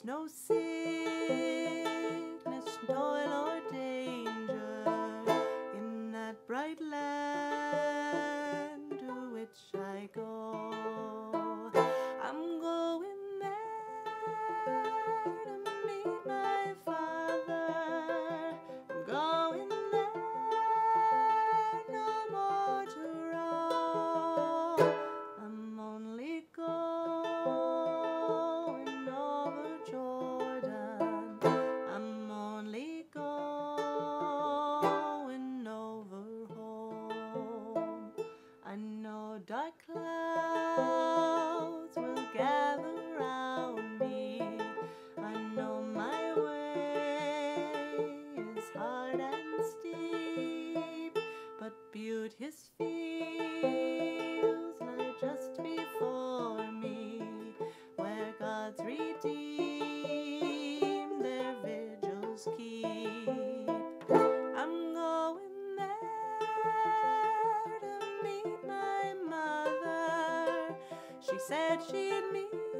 There's no sickness, toil, or danger in that bright land to which I go. I'm going there to meet my Father. I'm going there, no more to roam. I'm only going over Jordan. I'm only going over home. I know dark clouds will gather round me. I know my way is hard and steep, but beauteous fields lie just before me, where God's redeemed their vigils keep. I'm going there to meet my mother. She said she'd meet